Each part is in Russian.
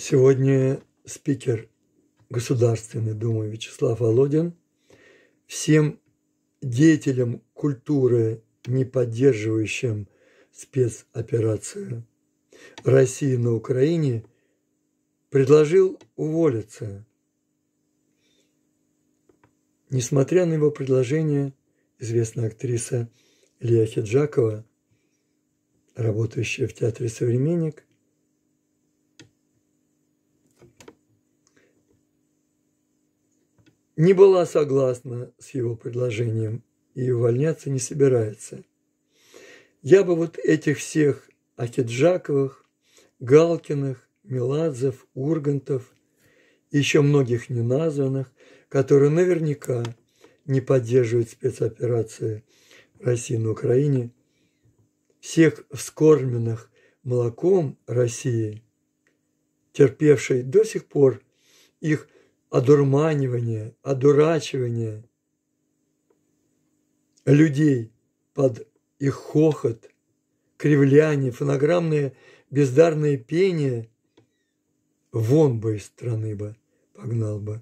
Сегодня спикер Государственной Думы Вячеслав Володин всем деятелям культуры, не поддерживающим спецоперацию России на Украине, предложил уволиться. Несмотря на его предложение, известная актриса Лия Ахеджакова, работающая в театре «Современник», не была согласна с его предложением и увольняться не собирается. Я бы вот этих всех Ахеджаковых, Галкиных, Меладзев, Ургантов, еще многих неназванных, которые наверняка не поддерживают спецоперации России на Украине, всех вскормленных молоком России, терпевшей до сих пор их одурманивание, одурачивание людей под их хохот, кривляние, фонограммное бездарное пение, вон бы из страны бы погнал бы.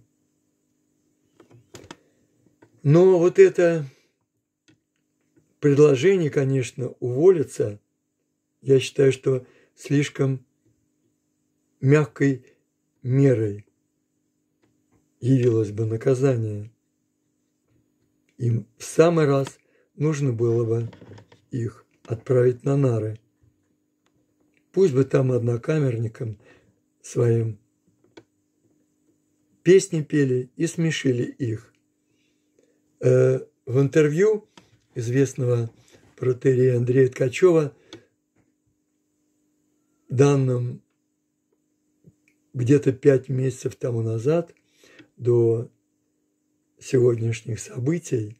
Но вот это предложение, конечно, уволиться, я считаю, что слишком мягкой мерой явилось бы наказание. Им в самый раз нужно было бы их отправить на нары. Пусть бы там однокамерникам своим песни пели и смешили их. В интервью известного протоиерея Андрея Ткачева, данным где-то 5 месяцев тому назад, до сегодняшних событий,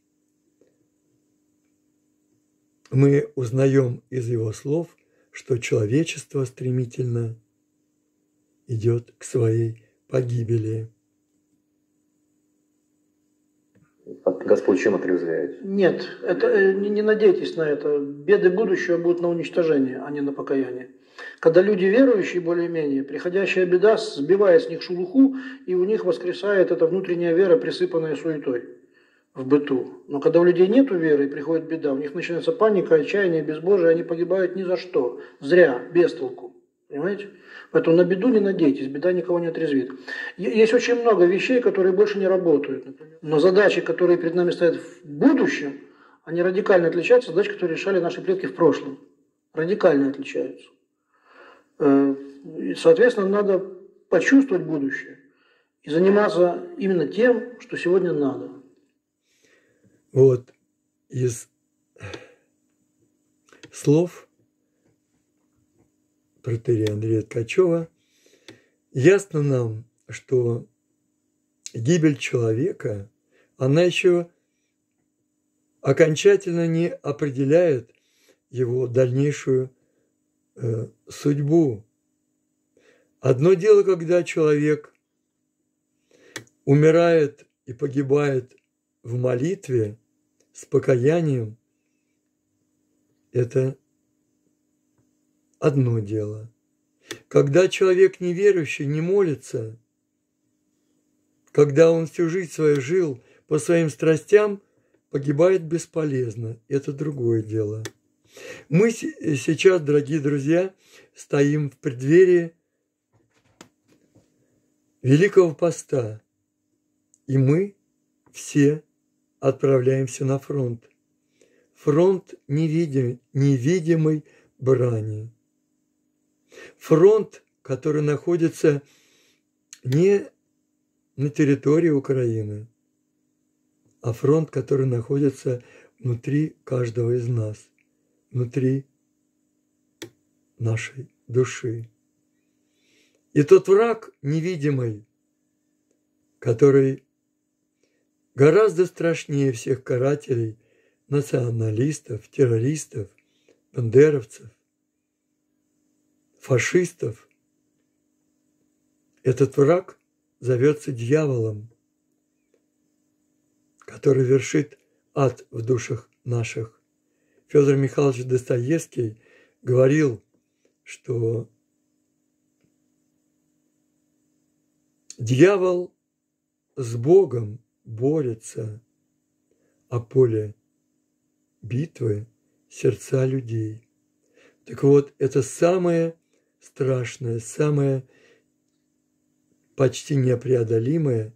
мы узнаем из его слов, что человечество стремительно идет к своей погибели. Господь чем отрезвляет? Нет, это, не надейтесь на это. Беды будущего будут на уничтожение, а не на покаяние. Когда люди верующие более-менее, приходящая беда сбивает с них шелуху, и у них воскресает эта внутренняя вера, присыпанная суетой в быту. Но когда у людей нет веры и приходит беда, у них начинается паника, отчаяние, безбожие, они погибают ни за что, зря, без толку. Понимаете? Поэтому на беду не надейтесь, беда никого не отрезвит. Есть очень много вещей, которые больше не работают. Например. Но задачи, которые перед нами стоят в будущем, они радикально отличаются от задач, которые решали наши предки в прошлом. Радикально отличаются. И, соответственно, надо почувствовать будущее и заниматься именно тем, что сегодня надо. Вот из слов протоиерея Андрея Ткачева ясно нам, что гибель человека, она еще окончательно не определяет его дальнейшую судьбу. Одно дело, когда человек умирает и погибает в молитве с покаянием, это одно дело. Когда человек неверующий не молится, когда он всю жизнь свою жил по своим страстям, погибает бесполезно. Это другое дело. Мы сейчас, дорогие друзья, стоим в преддверии Великого Поста, и мы все отправляемся на фронт. Фронт невидимой брани. Фронт, который находится не на территории Украины, а фронт, который находится внутри каждого из нас, внутри нашей души. И тот враг невидимый, который гораздо страшнее всех карателей, националистов, террористов, бандеровцев, фашистов, этот враг зовется дьяволом, который вершит ад в душах наших. Федор Михайлович Достоевский говорил, что Дьявол с Богом борется, а поле битвы – сердца людей. Так вот, это самое страшное, самое почти непреодолимое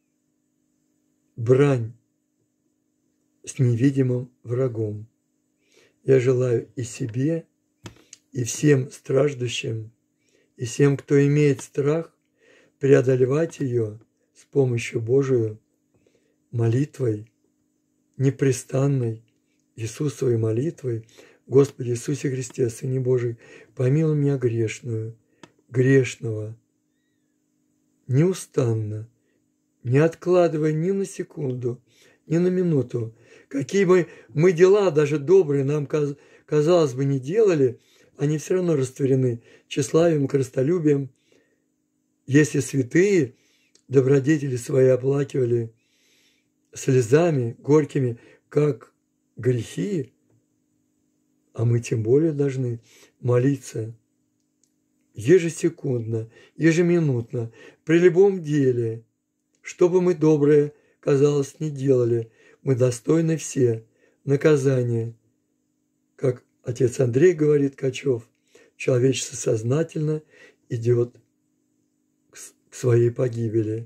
брань с невидимым врагом. Я желаю и себе, и всем страждущим, и всем, кто имеет страх, преодолевать ее с помощью Божию, молитвой, непрестанной Иисусовой молитвой: Господи Иисусе Христе, Сыне Божий, помилуй меня грешную, грешного, неустанно, не откладывая ни на секунду, ни на минуту. Какие бы мы дела, даже добрые, нам, казалось бы, не делали, они все равно растворены тщеславием, корыстолюбием. Если святые добродетели свои оплакивали слезами горькими, как грехи, а мы тем более должны молиться ежесекундно, ежеминутно, при любом деле, что бы мы доброе, казалось, не делали, мы достойны все наказания. Как отец Андрей говорит, Качев, человечество сознательно идет к своей погибели.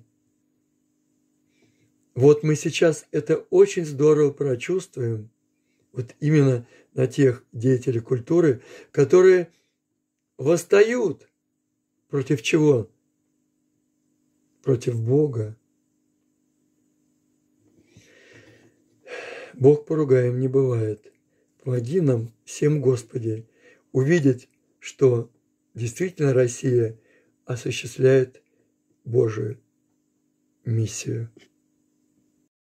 Вот мы сейчас это очень здорово прочувствуем, вот именно на тех деятелей культуры, которые восстают против чего? Против Бога. Бог поругаем не бывает. Помоги нам всем, Господи, увидеть, что действительно Россия осуществляет Божию миссию.